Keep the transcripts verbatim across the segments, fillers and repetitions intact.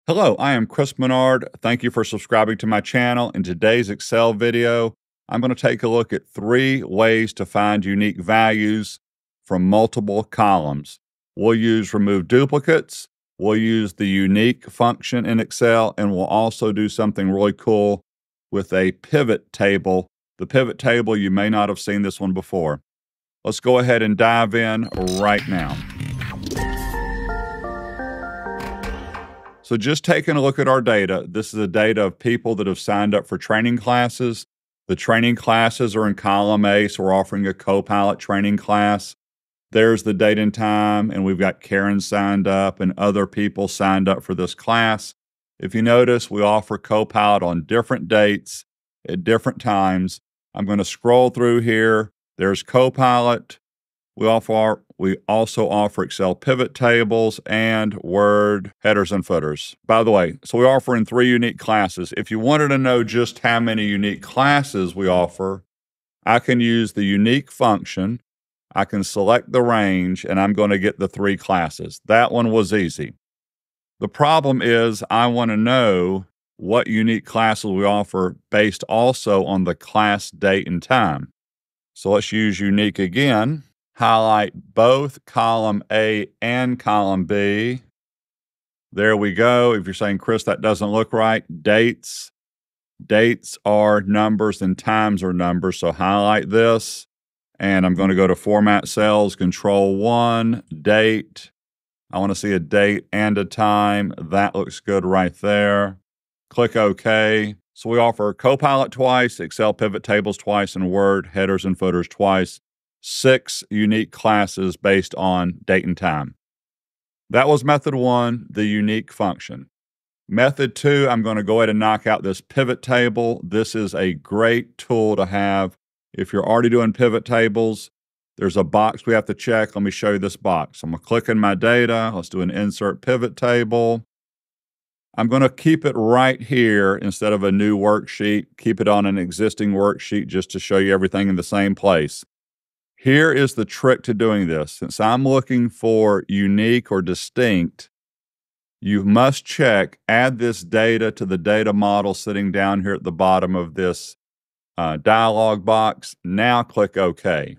Hello, I am Chris Menard. Thank you for subscribing to my channel. In today's Excel video, I'm going to take a look at three ways to find unique values from multiple columns. We'll use remove duplicates, we'll use the unique function in Excel, and we'll also do something really cool with a pivot table. The pivot table, you may not have seen this one before. Let's go ahead and dive in right now. So just taking a look at our data, this is the data of people that have signed up for training classes. The training classes are in column A, so we're offering a Copilot training class. There's the date and time, and we've got Karen signed up and other people signed up for this class. If you notice, we offer Copilot on different dates at different times. I'm going to scroll through here. There's Copilot. We offer, we also offer Excel pivot tables and Word headers and footers. By the way, so we offer in three unique classes. If you wanted to know just how many unique classes we offer, I can use the unique function. I can select the range, and I'm going to get the three classes. That one was easy. The problem is I want to know what unique classes we offer based also on the class date and time. So let's use unique again. Highlight both column A and column B. There we go. If you're saying, Chris, that doesn't look right, dates. Dates are numbers and times are numbers. So highlight this, and I'm going to go to Format Cells, Control one, Date. I want to see a date and a time. That looks good right there. Click OK. So we offer Copilot twice, Excel pivot tables twice, and Word headers and footers twice. Six unique classes based on date and time. That was method one, the unique function. Method two, I'm going to go ahead and knock out this pivot table. This is a great tool to have if you're already doing pivot tables. There's a box we have to check. Let me show you this box. I'm going to click in my data. Let's do an insert pivot table. I'm going to keep it right here instead of a new worksheet. Keep it on an existing worksheet just to show you everything in the same place. Here is the trick to doing this. Since I'm looking for unique or distinct, you must check, add this data to the data model sitting down here at the bottom of this uh, dialog box. Now click OK.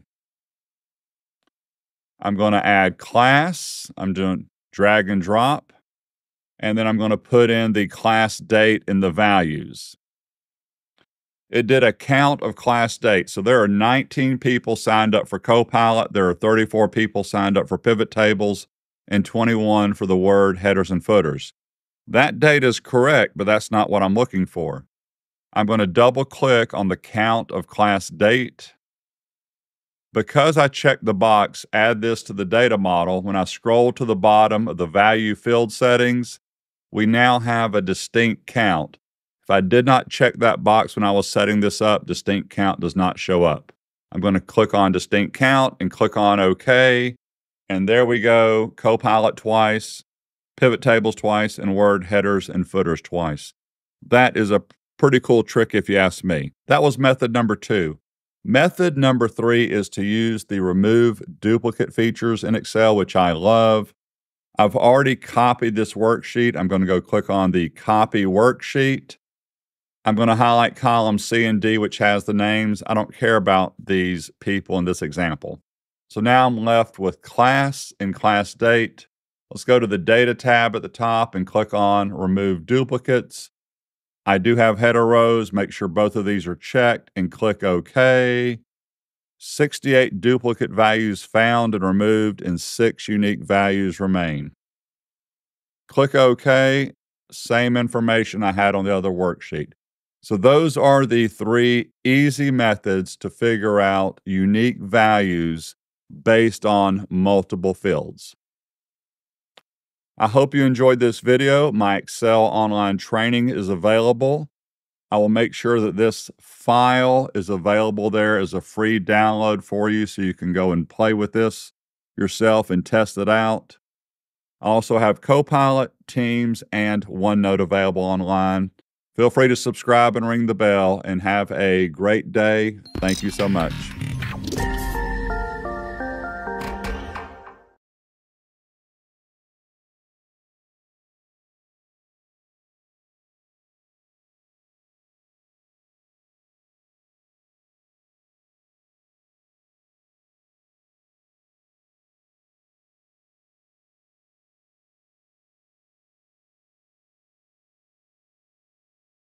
I'm going to add class. I'm doing drag and drop. And then I'm going to put in the class date and the values. It did a count of class dates. So there are nineteen people signed up for Copilot. There are thirty-four people signed up for pivot tables and twenty-one for the Word headers and footers. That data is correct, but that's not what I'm looking for. I'm going to double click on the count of class date. Because I checked the box, add this to the data model, when I scroll to the bottom of the value field settings, we now have a distinct count. If I did not check that box when I was setting this up, distinct count does not show up. I'm going to click on distinct count and click on OK. And there we go, Copilot twice, pivot tables twice, and Word headers and footers twice. That is a pretty cool trick if you ask me. That was method number two. Method number three is to use the remove duplicate features in Excel, which I love. I've already copied this worksheet. I'm going to go click on the copy worksheet. I'm going to highlight column C and D, which has the names. I don't care about these people in this example. So now I'm left with class and class date. Let's go to the data tab at the top and click on remove duplicates. I do have header rows. Make sure both of these are checked and click OK. sixty-eight duplicate values found and removed, and six unique values remain. Click OK. Same information I had on the other worksheet. So those are the three easy methods to figure out unique values based on multiple fields. I hope you enjoyed this video. My Excel online training is available. I will make sure that this file is available there as a free download for you so you can go and play with this yourself and test it out. I also have Copilot, Teams, and OneNote available online. Feel free to subscribe and ring the bell, and have a great day. Thank you so much.